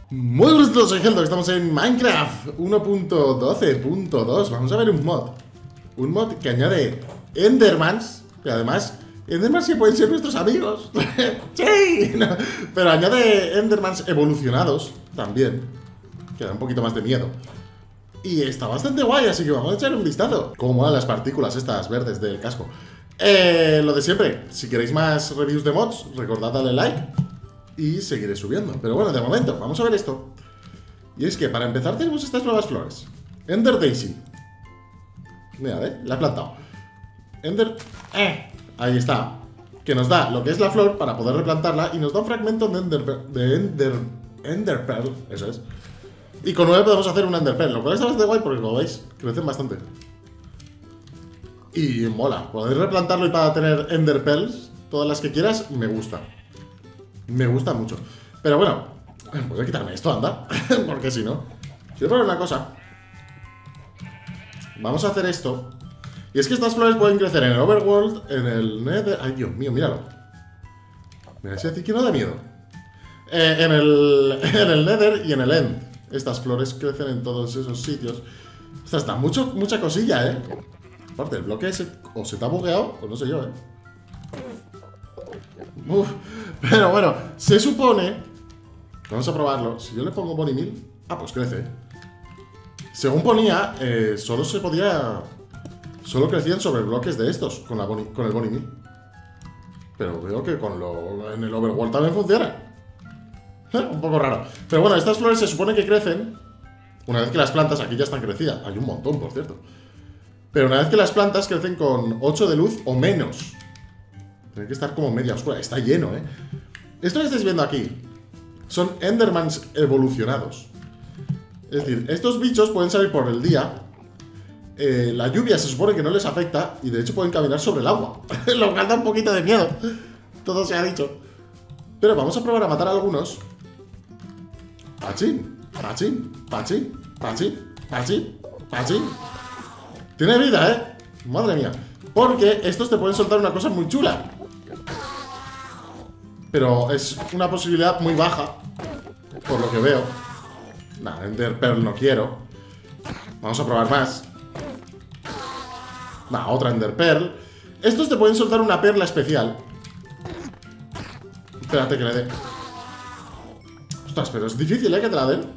Muy buenos días, soy Heldo, estamos en Minecraft 1.12.2. Vamos a ver un mod. Un mod que añade Endermans. Y además, Endermans que pueden ser nuestros amigos. ¡Sí! No, pero añade Endermans evolucionados también, que da un poquito más de miedo. Y está bastante guay, así que vamos a echar un vistazo. Cómo molan las partículas estas verdes del casco. Lo de siempre, si queréis más reviews de mods, recordad darle like y seguiré subiendo. Pero bueno, de momento, vamos a ver esto. Y es que para empezar tenemos estas nuevas flores. Ender Daisy. Mira, la he plantado. Ender... ahí está. Que nos da lo que es la flor para poder replantarla. Y nos da un fragmento de Ender Pearl. Eso es. Y con 9 podemos hacer un Ender Pearl. Lo cual está bastante guay porque, como veis, crecen bastante. Y mola. Poder replantarlo y para tener Ender Pearls, todas las que quieras, me gusta. Me gusta mucho. Pero bueno, voy a quitarme esto, anda. Porque si no. Quiero probar una cosa. Vamos a hacer esto. Y es que estas flores pueden crecer en el Overworld, en el Nether. Ay, Dios mío, míralo. Me vas a decir que no da miedo. En el Nether y en el End. Estas flores crecen en todos esos sitios. Ostras, da mucha cosilla, Aparte, el bloque o se te ha bugueado, o no sé yo, Uf. Pero bueno, se supone. Vamos a probarlo. Si yo le pongo Bonnie Mill. Pues crece. Según ponía, solo crecían sobre bloques de estos con el Bonnie Mill. Pero veo que en el Overworld también funciona. Un poco raro. Pero bueno, estas flores se supone que crecen una vez que las plantas, aquí ya están crecidas. Hay un montón, por cierto. Pero una vez que las plantas crecen con 8 de luz o menos. Tiene que estar como media oscura. Está lleno, Esto que estáis viendo aquí son Endermans evolucionados. Es decir, estos bichos pueden salir por el día. La lluvia se supone que no les afecta. Y de hecho pueden caminar sobre el agua. Lo cual da un poquito de miedo. Todo se ha dicho. Pero vamos a probar a matar a algunos. Pachín, pachín, pachín, pachín, pachín, pachín. Tiene vida, Madre mía. Porque estos te pueden soltar una cosa muy chula. Pero es una posibilidad muy baja, por lo que veo. Nah, Ender Pearl no quiero. Vamos a probar más. Otra Ender Pearl. Estos te pueden soltar una perla especial. Espérate que le dé. Ostras, pero es difícil, que te la den.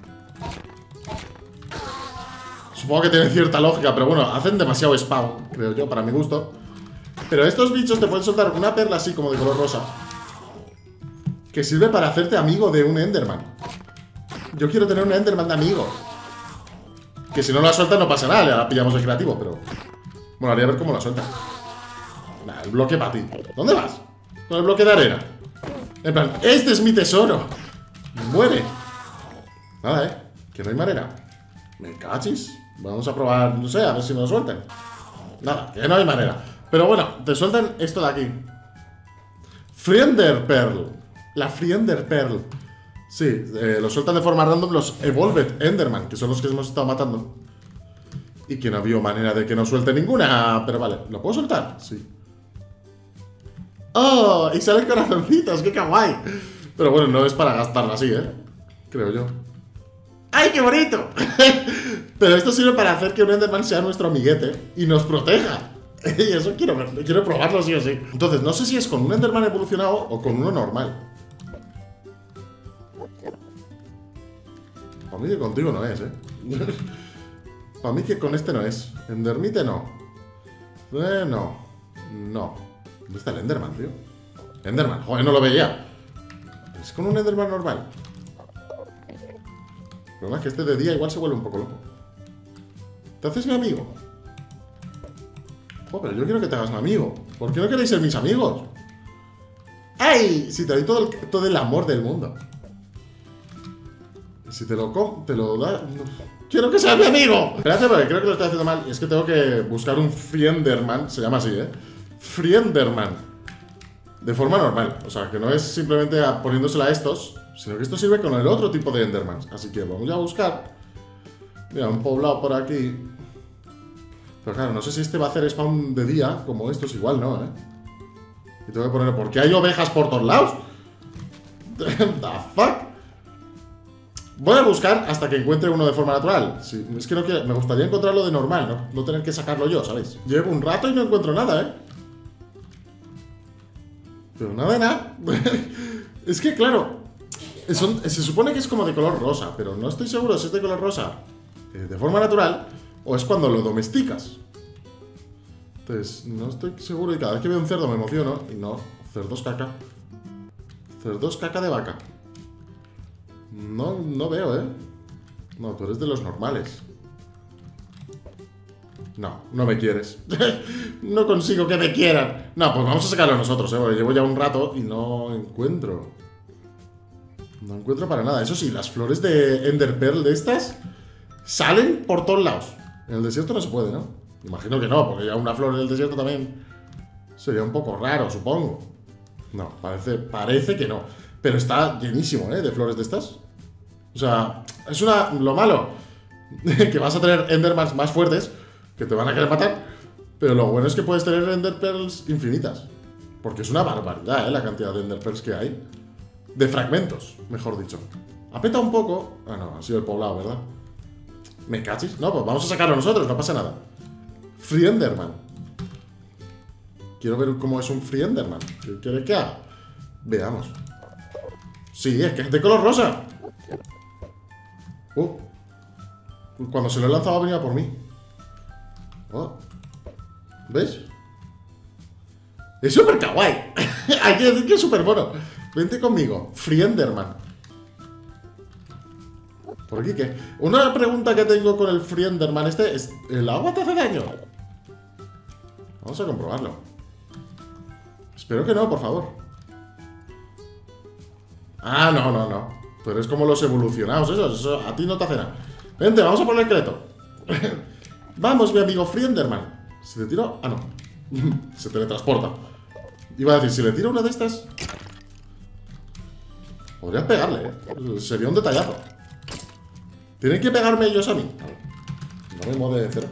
Supongo que tiene cierta lógica, pero bueno, hacen demasiado spawn, creo yo, para mi gusto. Pero estos bichos te pueden soltar una perla así como de color rosa, que sirve para hacerte amigo de un Enderman. Yo quiero tener un Enderman de amigo. Que si no la suelta no pasa nada, le pillamos el creativo, pero... Bueno, haría ver cómo la suelta. El bloque para ti. ¿Dónde vas? Con el bloque de arena. En plan, este es mi tesoro. Muere. Nada, que no hay manera. Me cachis. Vamos a probar, no sé, a ver si me lo sueltan. Nada, que no hay manera. Pero bueno, te sueltan esto de aquí. Friender Pearl. La Friender Pearl. Sí, lo sueltan de forma random los Evolved Enderman, que son los que hemos estado matando. Y que no había manera de que no suelte ninguna. Pero vale, ¿lo puedo soltar? Sí. ¡Oh! Y salen corazoncitos, ¡qué kawaii! Pero bueno, no es para gastarla así, creo yo. ¡Ay, qué bonito! Pero esto sirve para hacer que un Enderman sea nuestro amiguete y nos proteja. Y eso quiero probarlo sí o sí. Entonces, no sé si es con un Enderman evolucionado o con uno normal. Para mí que contigo no es, Para mí que con este no es. Endermite no. No. ¿Dónde está el Enderman, tío? Enderman, joder, no lo veía. Es con un Enderman normal. El problema es que este de día igual se vuelve un poco loco. ¿Te haces mi amigo? Pero yo quiero que te hagas mi amigo. ¿Por qué no queréis ser mis amigos? ¡Ay! Si te doy todo el amor del mundo. Si te lo da... No. ¡Quiero que seas mi amigo! Espérate, porque creo que lo estoy haciendo mal. Y es que tengo que buscar un Frienderman. Se llama así, Frienderman. De forma normal. O sea, que no es simplemente poniéndosela a estos, sino que esto sirve con el otro tipo de Endermans. Así que vamos a buscar. Mira, un poblado por aquí. Pero claro, no sé si este va a hacer spawn de día. Como estos, igual no, Y tengo que poner... ¿Por qué hay ovejas por todos lados? The fuck. Voy a buscar hasta que encuentre uno de forma natural. Sí, es que no quiero, me gustaría encontrarlo de normal, ¿no? No tener que sacarlo yo, ¿sabéis? Llevo un rato y no encuentro nada, ¿eh? Pero nada de nada. Es que, claro, se supone que es como de color rosa, pero no estoy seguro si es de color rosa de forma natural o es cuando lo domesticas. Entonces, no estoy seguro y cada vez que veo un cerdo me emociono. Y no, cerdos caca. Cerdos caca de vaca. No veo, ¿eh? No, tú eres de los normales. No me quieres. No consigo que me quieran. No, pues vamos a sacarlo nosotros, porque llevo ya un rato y no encuentro. No encuentro para nada. Eso sí, las flores de Ender Pearl de estas salen por todos lados. En el desierto no se puede, ¿no? Imagino que no, porque ya una flor en el desierto también sería un poco raro, supongo. No, parece que no. Pero está llenísimo, ¿eh? De flores de estas. O sea, es lo malo que vas a tener Endermans más fuertes que te van a querer matar. Pero lo bueno es que puedes tener Ender Pearls infinitas. Porque es una barbaridad, ¿eh? La cantidad de Ender Pearls que hay. De fragmentos, mejor dicho. Apeta un poco. Ah, no, ha sido el poblado, ¿verdad? ¿Me cachis? No, pues vamos a sacarlo nosotros, no pasa nada. Free Enderman. Quiero ver cómo es un Free Enderman. ¿Qué quieres que haga? Veamos. Sí, es que es de color rosa. Cuando se lo he lanzado venía por mí. Oh. ¿Ves? Es súper kawaii. Hay que decir que es súper mono. Vente conmigo, Free Enderman. ¿Por aquí qué? Una pregunta que tengo con el Free Enderman este es: ¿el agua te hace daño? Vamos a comprobarlo. Espero que no, por favor. Ah, no. Tú eres como los evolucionados, eso a ti no te hace nada. Vente, vamos a por el esqueleto. Vamos, mi amigo Free Enderman. Si le tiro... Ah, no. Se teletransporta. Iba a decir, si le tiro una de estas... Podrías pegarle, ¿eh? Sería un detallazo. Tienen que pegarme ellos a mí. No me mueve de cero.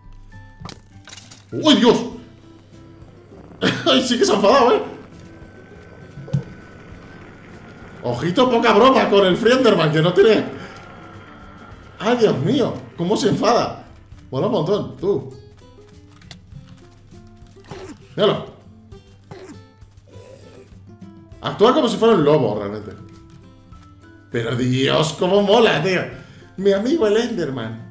¡Uy, Dios! ¡Ay, sí que se ha enfadado, eh! Ojito, poca broma con el Free Enderman, que no tiene... ¡Ay, Dios mío! ¿Cómo se enfada? Mola un montón, tú. Míralo. Actúa como si fuera un lobo, realmente. Pero Dios, cómo mola, tío. Mi amigo el Enderman.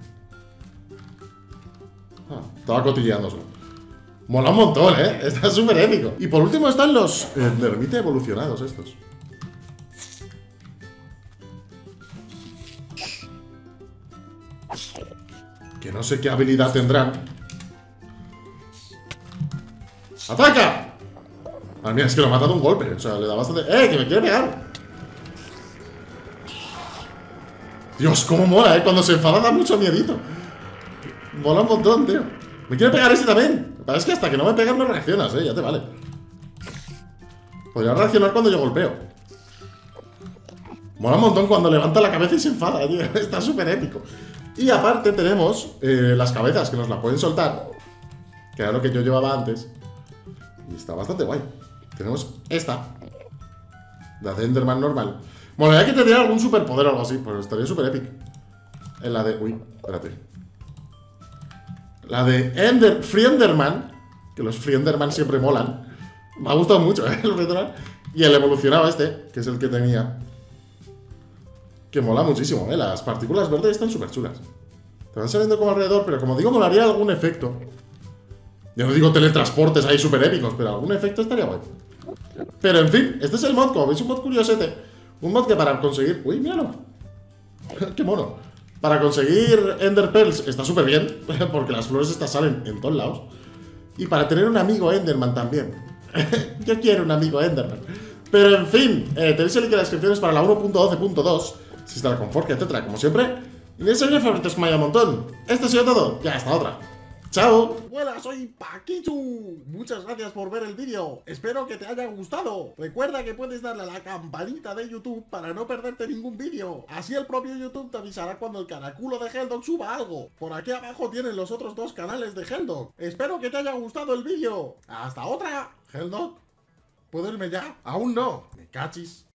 Estaba cotilleándose. Mola un montón, ¿eh? Está súper épico. Y por último están los Endermite evolucionados estos. Que no sé qué habilidad tendrán. ¡Ataca! Ah, mira, es que lo mata de un golpe. O sea, le da bastante... ¡Que me quiere pegar! Dios, cómo mola, Cuando se enfada da mucho miedito. Mola un montón, tío. Me quiere pegar ese también. Es que hasta que no me pegas no reaccionas, ya te vale. Podría reaccionar cuando yo golpeo. Mola un montón cuando levanta la cabeza y se enfada, tío. Está súper épico. Y aparte tenemos las cabezas que nos las pueden soltar, que era lo que yo llevaba antes. Y está bastante guay. Tenemos esta, la de Enderman normal. Bueno, hay que tener algún superpoder o algo así, pero estaría súper épico. En la de... Uy, espérate. La de Free Enderman, que los Free Enderman siempre molan. Me ha gustado mucho, el Free Enderman. Y el evolucionado este, que es el que tenía, que mola muchísimo, las partículas verdes están súper chulas. Te van saliendo como alrededor, pero como digo, molaría algún efecto. Yo no digo teletransportes ahí súper épicos, pero algún efecto estaría guay. Pero en fin, este es el mod, como veis, un mod curiosete. Un mod que para conseguir... Uy, míralo. Qué mono. Para conseguir Ender Pearls está súper bien, porque las flores estas salen en todos lados. Y para tener un amigo Enderman también. Yo quiero un amigo Enderman. Pero en fin, tenéis el link en las descripciones para la 1.12.2. Si está la confort, etcétera, como siempre. Y les envío favoritos que me haya un montón. Esto ha sido todo, ya hasta otra. ¡Chao! Hola, soy Paquichu. Muchas gracias por ver el vídeo. Espero que te haya gustado. Recuerda que puedes darle a la campanita de YouTube para no perderte ningún vídeo. Así el propio YouTube te avisará cuando el caraculo de Helldog suba algo. Por aquí abajo tienen los otros dos canales de Helldog. Espero que te haya gustado el vídeo. ¡Hasta otra! Helldog, ¿puedo irme ya? Aún no. Me cachis.